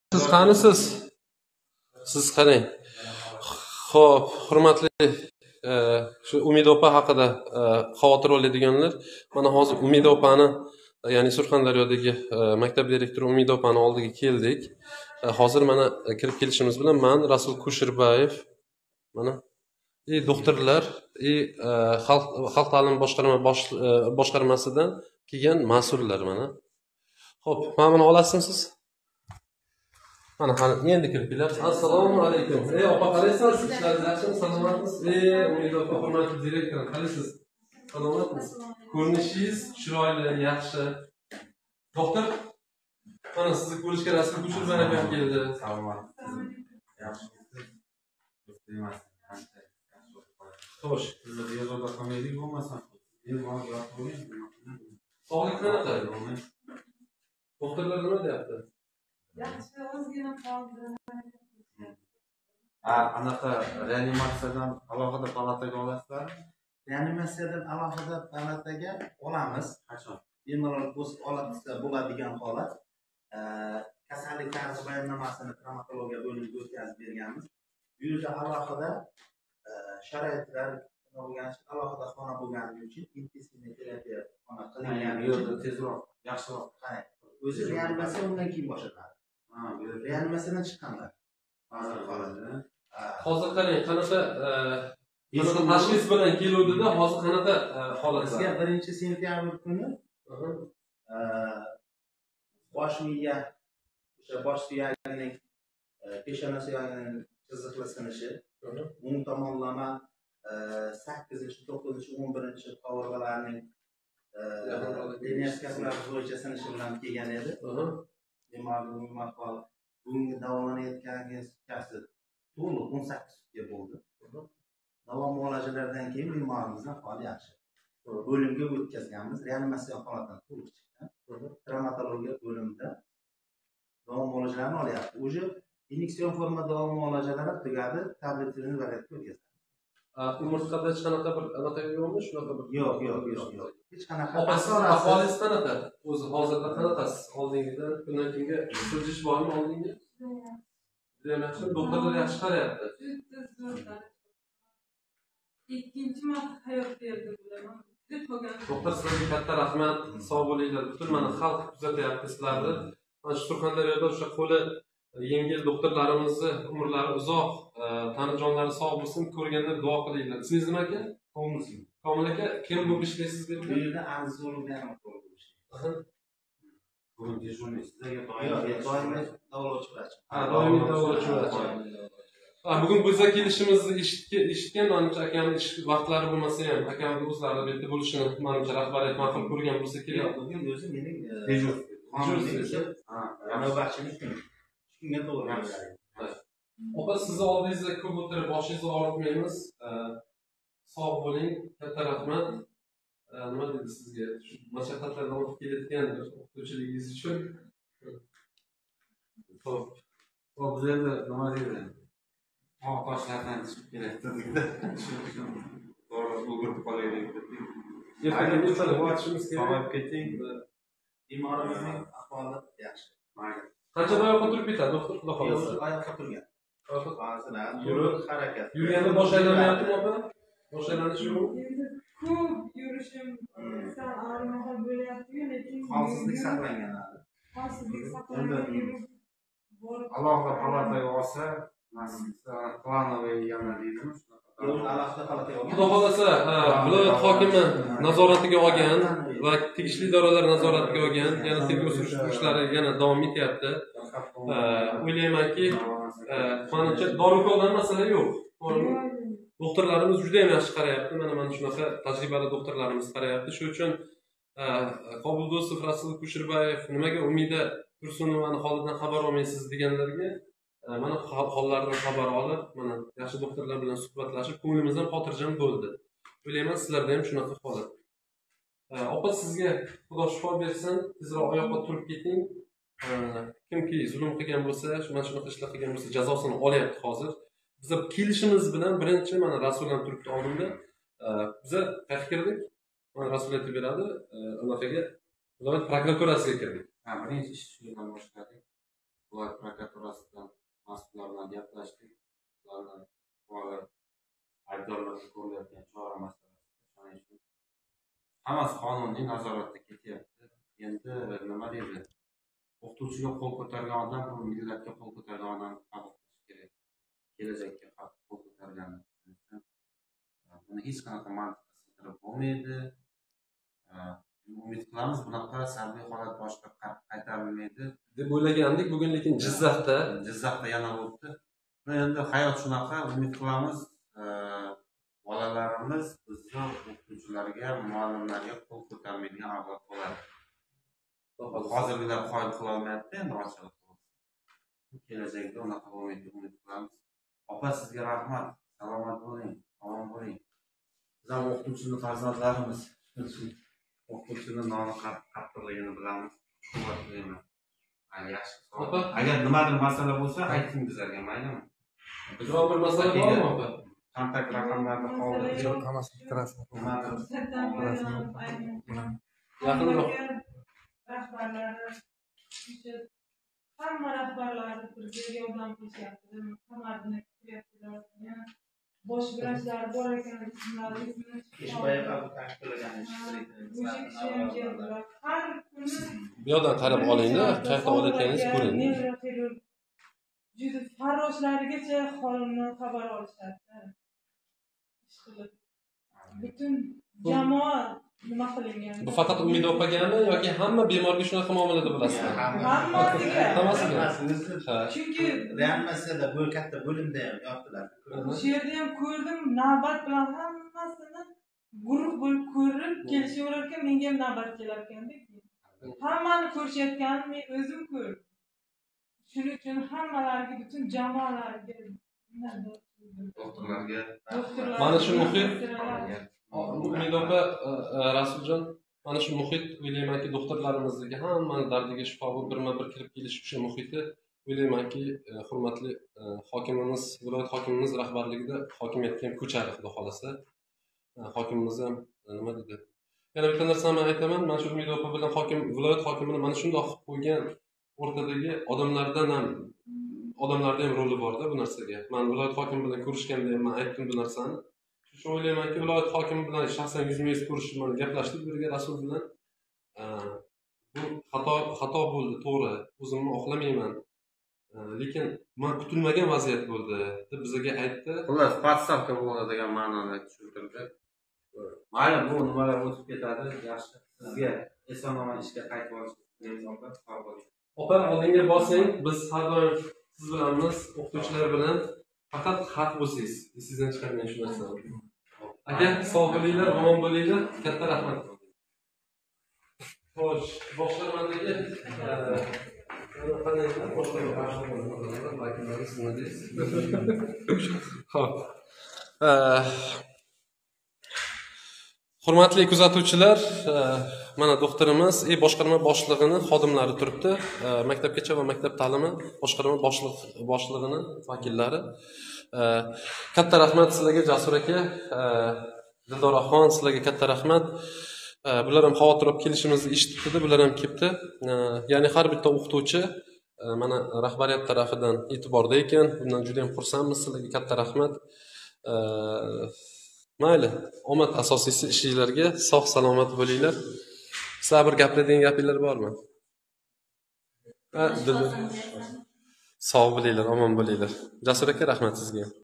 Siz qanisiz? Siz qarang. Xo'p, hurmatli shu Umida opa haqida xavotir oladiganlar, mana hozir Umida opani, ya'ni Surxondaryodagi maktab direktori Umida opani oldiga keldik. Hozir mana kirib kelishimiz bilan men Rasul Kusherbayev, mana doktorlar, xalq ta'limi boshqarmasidan kelgan mas'ullar mana. Xo'p, mana buni olasizmi siz? Mana endi kirib kelasiz. Assalomu alaykum. Opa qalaysiz? Ishlaringiz yaxshimi? Salomatmisiz? Umida opa, hurmatli direktor, qalaysiz? Salomatmisiz? Ko'rinishingiz chiroyli, yaxshi. Doktor, mana sizni ko'rishga Rasul Kusherbayev ham keldi. Salomat. Yaxshi. Xo'sh, Sizga yozda qolmaylik bo'lmasa, sog'lik qanaqa? Doktorlar nima deyapti? Yaxshi, o'zgina qoldi. anaqa reanimatsiyadan alohida palataga olasizlar. Reanimatsiyadan alohida palataga olamiz. Qachon? Bemalol o'z holatida bo'ladigan holat. Kasallik tarixi bayonnomasini travmatologiya bo'limiga o'tkazib berganmiz. Bu yerda alohida sharoitlar bo'lgani uchun alohida xona bo'lgani uchun intensiv terapiya xona qilingan yo'lda tezroq, yaxshiroq. Qarang, o'zi reanimatsiya undan keyin boshlanadi. Reanimatsiyadan chiqqanlar. Hozir qarang, qanaqa tashxis bilan keluvdida, hozir qanaqa holat? Bizga 1-sentyabr kuni bosh miya, o'sha bosh suyagining, peshona suyagining chiziqli sinishi, o'ng tomonlama 8-9-11 qovurg'alarning linear bo'yicha sinishi bilan kelgan edi. Demak, bunga davolanayotgan sutkasi to'liq 18 sutka bo'ldi. Davom muolajalaridan keyin bemorimizni ahvoli yaxshi. Bo'limga o'tkazganmiz, reanimatsiya holatidan to'liq chiqqan. Travmatologiya bo'limida davom muolajalarini olyapti. O'sha inyeksiyon forma davom muolajalari tugadi, tabletlarni variantga o'tkazdi. Umurtqada hech qanaqa bir anaqa yo'qmi? Shunaqa bir Yo'q. Hech qanaqa. Ahvolingiz qanaqa? O'zi hozirda qanaqasiz? Oldingidan kundan kunga siljish bormi oldinga? Juda yaxshi. Doktorlar yaxshi qarayapti. Ikkinchi marta hayot berdi bular. Doktor, sizlarga katta rahmat. Sog' bo'linglar. Butun mana xalq kuzatyapti sizlarni. Mana shu Surxondaryoda o'sha qo'li yengil doktorlarimizni umrlari uzoq, tani jonlari sog' bo'lsin, ko'rganda duo qilinglar. Ismingiz nima aka? Komil aka, kim bo'lib ishlaysiz bu Bu yerda anzologlar bo'lib ishlaydi. Bugun dejurniy sizlarga Doimiy davolovchi vrach. Doimiy davolovchi vrach. Bugun bizga kelishimizni eshitgan, menimcha akamning ish vaqtlari bo'lmasa ham, akamning o'zlari bu yerda bo'lishini menimcha rahbariyat ma'qul ko'rgan bo'lsa kerak. Bugun o'zi mening Dejur. navbatchilik kuni. Shunga to'g'ri. Opa, sizni oldingizda ko'p o'tirib, boshingizni og'ritmaymiz. Sog' bo'ling, katta rahmat. Nima dedi sizga? Shu mashaqqatlardan o'tib kelayotgan o'qituvchiligingiz uchun. Xo'p. biz endi nima deydi? Toshlardan chiqib kelayotganda to'g'ri o'girib qolaylik dedik. Ertaga o'tishimiz kerak. Sog'ayib keting. Bemorimizning ahvoli yaxshi. Qancha oyoqqa turib ketadi, doktor? Xudo xohlasa. Oyoqqa turgan. Ba'zilar Yurib, harakat. Yurganda bosh aylanmayaptimi opa? Bosh aylanishi yo'qmi? Ko'p yurishim sal og'riq bo'lyapti-yu, lekin Xavfsizlik saqlangan. xavfsizlik saqlangan yurib Alohida palataga olsa, planoviy yana deydimi? Alohida palataga Xudo xohlasa, viloyat hokimi nazoratiga olgan va tegishli idoralar nazoratiga olgan, yana tergov surishtiruv ishlari yana davom etyapti. O'ylaymanki, menimcha dori-ukoldan masala yo'q. To'g'rimi? Doktorlarimiz juda ham yaxshi qarayapti. Mana shunaqa tajribali doktorlarimiz qarayapti. Shuning uchun Qobul Do'stov, Rasul Kusherbayev nimaga Umida Tursunovani holidan xabar olmaysiz deganlarga, mana hollaridan xabar olib, mana yaxshi doktorlar bilan suhbatlashib, ko'nglimiz ham xotirjam bo'ldi. O'ylayman, sizlarda ham shunaqa holat. Opa, sizga Xudo shifo bersin, tezroq oyoqqa turib keting. Kimki zulm qilgan bo'lsa, mana shunaqa ishlar qilgan bo'lsa, jazosini olyapti hozir. Biz kelishimiz bilan birinchi mana Rasul ham turibdi oldimda. Biz qayerga kirdik? Mana Rasul aytib beradi, unaqaga viloyat prokuraturasiga kirdik. Birinchi ish shundan boshladik. Viloyat prokuraturasi idorasidan mas'ullar bilan gaplashdik. Ulardan ahvoli aybdorlarga ko'rilayotgan chora masalasida. Shuning uchun hammasi qonuniy nazoratda ketyapti. Endi nima deydi? O'qituvchiga qo'l ko'targan odam bu millatga qo'l ko'targan odam qabul qilish kerak. Kelajakka qo'l ko'targan. Buni hech qanaqa mantiqqa sig'dirib bo'lmaydi. Umid qilamiz bunaqa salbiy holat boshqa qaytarilmaydi deb o'ylagandik, bugun lekin Jizzaxda yana bo'libdi. Endi hayot shunaqa, umid qilamiz bolalarimiz bizni o'qituvchilarga, muallimlarga qo'l ko'tarmaydigan avlod bo'ladi. Hozirgilar qoyil qilolmayapti, endi ochig'i. Kelajakda unaqa bo'lmaydi deb umid qilamiz. Opa, sizga rahmat. Salomat bo'ling, omon bo'ling. Biz ham o'qituvchining farzandlarimiz. O'qituvchining noni qattiqligini bilamiz. Quvvat tilayman. Yaxshi. Agar nimadir masala bo'lsa, ayting bizlarga, maylimi? biror bir masala bormi, opa? Kontakt raqamlarni qoldirib, yaqinroq rahbarlari, hamma rahbarlar bizga yordam qilishyapti. Hammasini qilyaptilar. Bosh vrachlar bor ekan, ismlari har kuni bu yoqdan qarab olingda, qayerda olayotganingizni ko'ring. Juda farroshlarigacha holimni xabar olishadi. Butun jamoa nima qilingan? Bu faqat Umid opagami yoki hamma bemorga shunaqa muomalada bo'lasizmi? Hammasiga. Hammasiga. Chunki reanimatsiyada bu katta bo'limda ham yotdilar. O'sha yerda ham ko'rdim, navbat bilan hammasini guruh bo'lib ko'rib kelishaverar ekan, menga ham navbat kelar ekanda. Hammani ko'rishayotganini men o'zim ko'rdim. Shuning uchun hammalariga, butun jamoalarga, doktorlarga, mana shu muhit, Umid opa, Rasuljon, mana shu muhit o'ylaymanki, doktorlarimizdagi hammani dardiga shifo bo'lib birma-bir kirib kelish o'sha muhiti o'ylaymanki, hurmatli hokimimiz, viloyat hokimimiz rahbarligida hokimiyatga ham ko'chadi, xudo xolasa. Hokimimiz ham nima dedi? Yana bitta narsani aytaman, mana shu Umid opa bilan viloyat hokimini mana shundoq qilib qo'ygan o'rtadagi odamlarda ham roli bor-da bu narsaga. Men viloyat hokimi bilan ko'rishganda ham men aytdim bu narsani. Shu o'ylaymanki, viloyat hokimi bilan shaxsan yuzma-yuz ko'rishib, men gaplashdik birga Rasul bilan. Bu xato bo'ldi, to'g'ri. O'zimni oqlamayman. Lekin men kutilmagan vaziyat bo'ldi deb bizga aytdi. xullas podstavka bo'ldi degan ma'noda tushuntirdi. Mayli, bu nimalar o'tib ketadi, yaxshi. Sizga eson-omon ishga qaytib olishingizni tilaymiz. Opa, oldinga borsang, biz har doim siz bilanmiz, o'qituvchilar bilan faqat haq bo'lsangiz. Sizdan chiqarmang shu narsani. Aka, sog' bo'linglar, omon bo'linglar. Katta rahmat. Xo'sh, boshlamadagi hurmatli kuzatuvchilar, mana doktorimiz, boshqarma boshlig'ini xodimlari turibdi. Maktabgacha va maktab ta'limi boshqarma boshlig'ini vakillari. Katta rahmat sizlarga, Jasur aka, Dildoraxon, sizlarga katta rahmat. Bular ham xavotir olib kelishimizni eshitibdi, bular ham kelibdi. Ya'ni har bitta o'qituvchi mana rahbariyat tarafidan e'tiborda ekan. Bundan juda ham xursandmiz, sizlarga katta rahmat. Mayli, omad asosiysi ishinglarga, sog' salomat bo'linglar. Sizlar bir gapiradigan gapinglar bormi? Sog' bo'linglar, omon bo'linglar. Jasur aka, rahmat sizga.